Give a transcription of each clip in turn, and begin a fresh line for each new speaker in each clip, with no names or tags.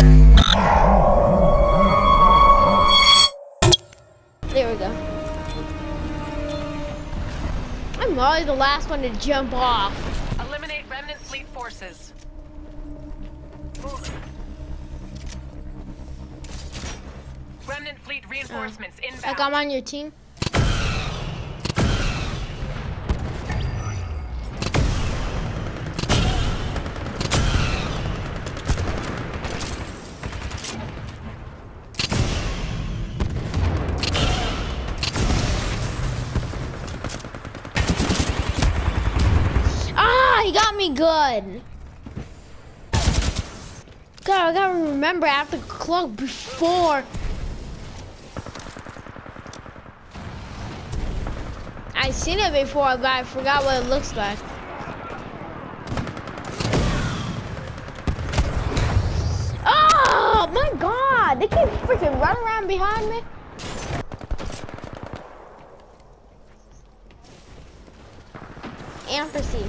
There we go. I'm always the last one to jump off.
Eliminate remnant fleet forces. Remnant fleet reinforcements inbound.
Like I'm on your team. He got me good. God, I gotta remember I have to cloak before. I've seen it before, but I forgot what it looks like. Oh my God! They keep freaking running around behind me. Ampersand.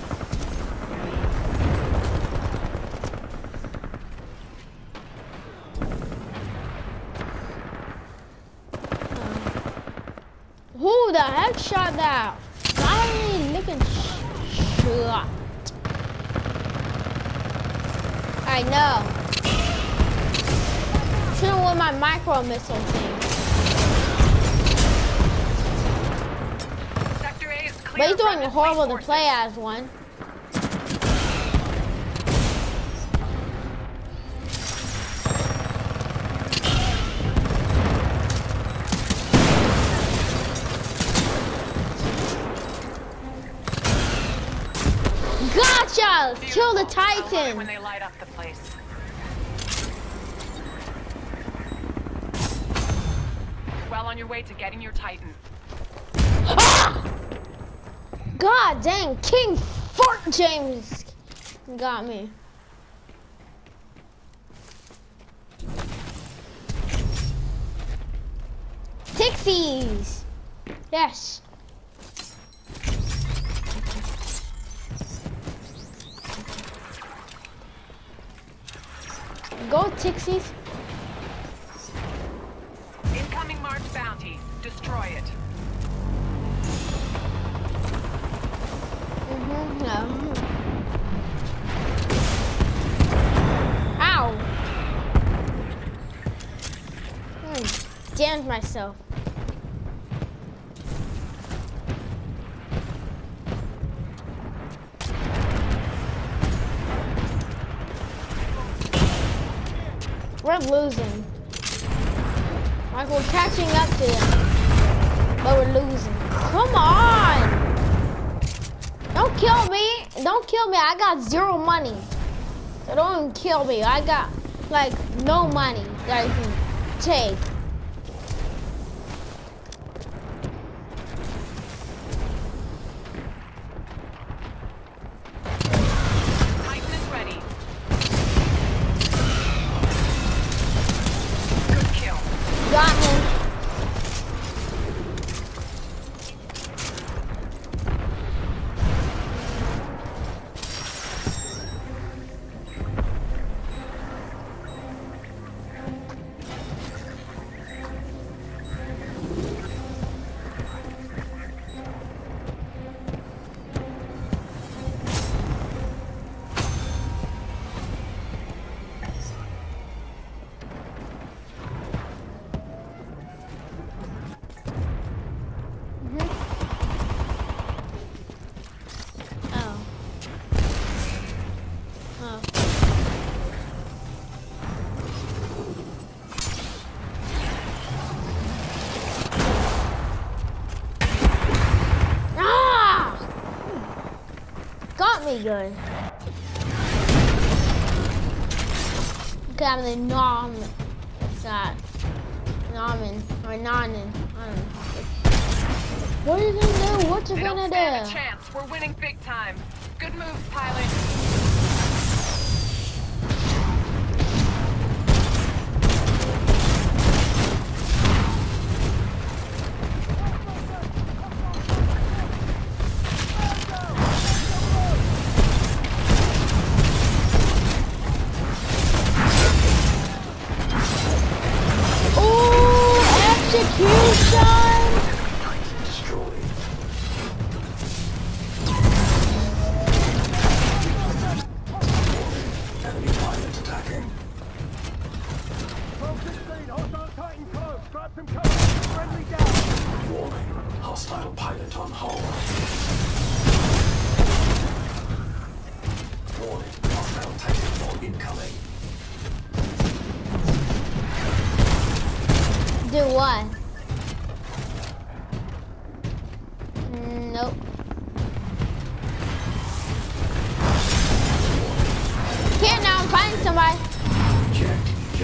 Who the heck shot that? Not really looking shot. I know. Should've won my micro missile thing.
Sector A is clear.
But he's doing horrible to play as one. Gotcha! Kill the Titan!
When they light up the place. Well on your way to getting your Titan.
Ah! God dang, King Fort James got me. Pixies! Yes. Go, Tixies.
Incoming March bounty. Destroy it.
Ow. I damned myself. We're losing. Like we're catching up to them, but we're losing. Come on! Don't kill me! Don't kill me! I got 0 money. So don't even kill me. I got like no money that I can take.
Titan is ready. Good kill.
Got him. Me good. Okay, I'm the nom. What's that? Nomin or nonin. I don't know. What are you gonna do? What you gonna do?
Stand a chance. We're winning big time. Good moves, pilot.
incoming.
Do what? Nope. Here now, I'm fighting somebody.
Check.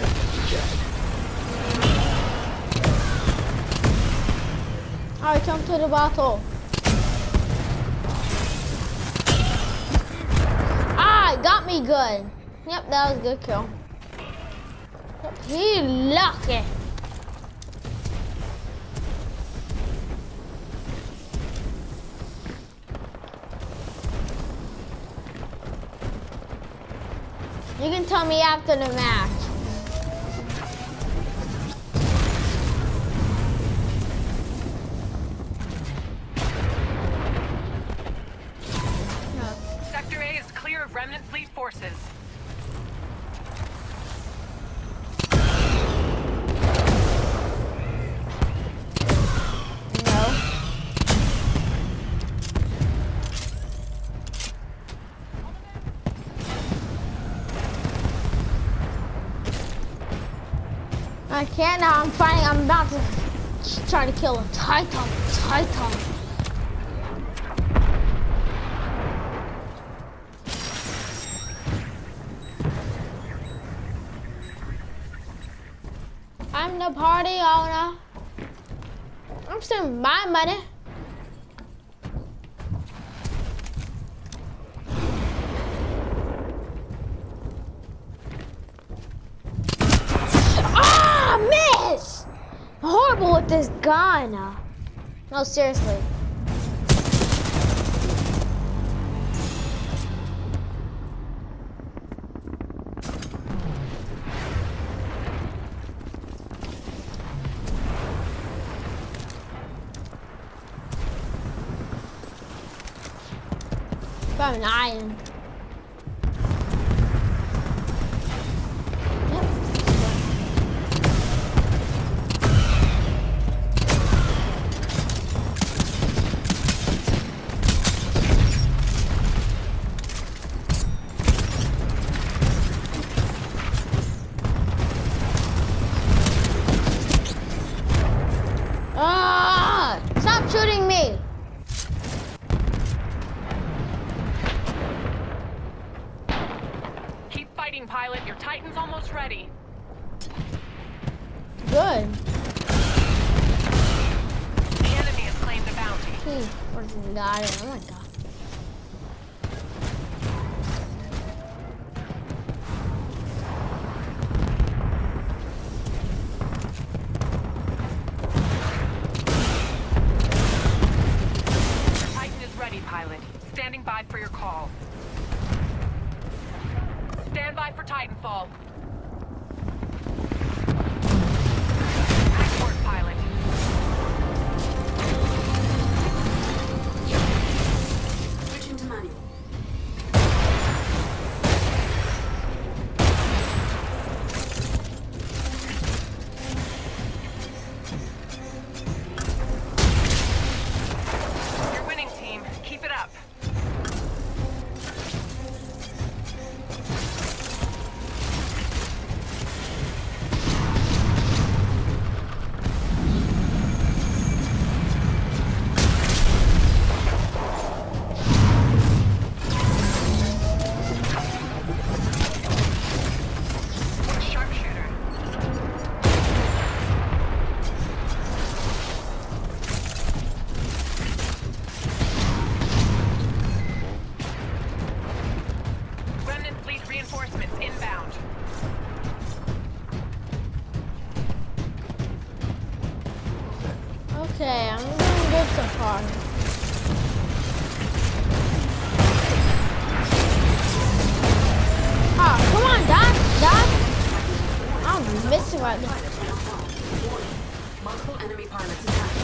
Alright, jump to the battle. Ah, got me good. Yep, that was a good kill. Yep, he lucky. You can tell me after the match.
Sector A is clear of remnant fleet forces.
No. I can't now. I'm fighting. I'm about to try to kill a Titan. I'm the party owner. I'm spending my money. Ah, miss! I'm horrible with this gun. No, seriously. I'm an iron. Yep. Ah! Stop shooting me!
Pilot, your Titan's almost ready.
Good.
The enemy has claimed a bounty.
He freaking got it. Oh my god.
Your Titan is ready, pilot. Standing by for your call. Stand by for Titanfall. Nice work, pilot.
Switching to manual.
You're winning, team. Keep it up. Reinforcements inbound.
Okay, I'm doing good so far. Ah, come on, Doc. I'm missing right now.
Multiple enemy pilots attacked.